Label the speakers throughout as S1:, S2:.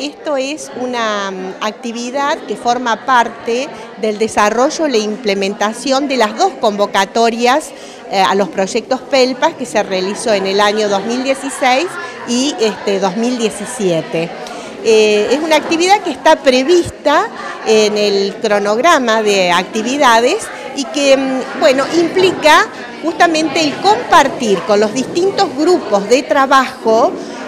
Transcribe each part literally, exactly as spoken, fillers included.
S1: esto es una um, actividad que forma parte del desarrollo e la implementación de las dos convocatorias eh, a los proyectos PELPAS que se realizó en el año dos mil dieciséis y este, dos mil diecisiete. Eh, es una actividad que está prevista en el cronograma de actividades y que, bueno, implica justamente el compartir con los distintos grupos de trabajo,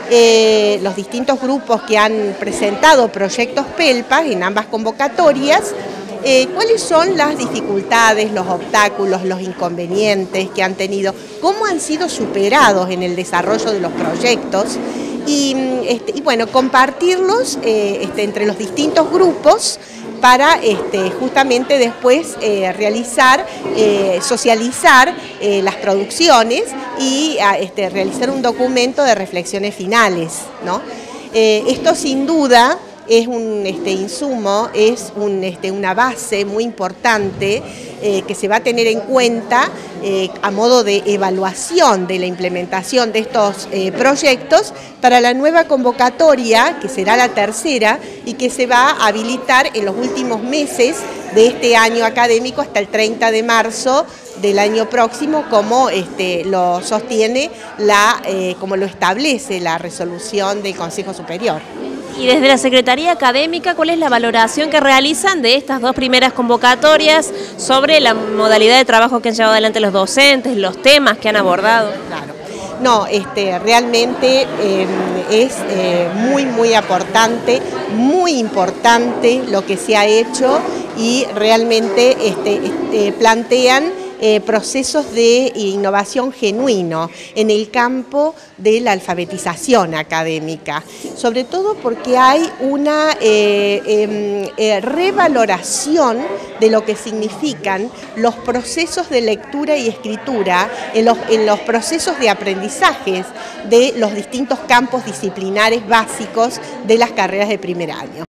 S1: eh, los distintos grupos que han presentado proyectos PELPAS en ambas convocatorias, eh, cuáles son las dificultades, los obstáculos, los inconvenientes que han tenido, cómo han sido superados en el desarrollo de los proyectos. Y, este, y bueno, compartirlos eh, este, entre los distintos grupos para este, justamente después eh, realizar, eh, socializar eh, las producciones y a, este, realizar un documento de reflexiones finales, ¿no? Eh, esto sin duda es un este, insumo, es un, este, una base muy importante eh, que se va a tener en cuenta eh, a modo de evaluación de la implementación de estos eh, proyectos para la nueva convocatoria, que será la tercera y que se va a habilitar en los últimos meses de este año académico hasta el treinta de marzo del año próximo, como este, lo sostiene, la, eh, como lo establece la resolución del Consejo Superior.
S2: Y desde la Secretaría Académica, ¿cuál es la valoración que realizan de estas dos primeras convocatorias sobre la modalidad de trabajo que han llevado adelante los docentes, los temas que han abordado?
S1: Claro. No, este, realmente eh, es eh, muy, muy aportante, muy importante lo que se ha hecho y realmente este, este, plantean Eh, procesos de innovación genuino en el campo de la alfabetización académica, sobre todo porque hay una eh, eh, eh, revaloración de lo que significan los procesos de lectura y escritura en los, en los procesos de aprendizajes de los distintos campos disciplinares básicos de las carreras de primer año.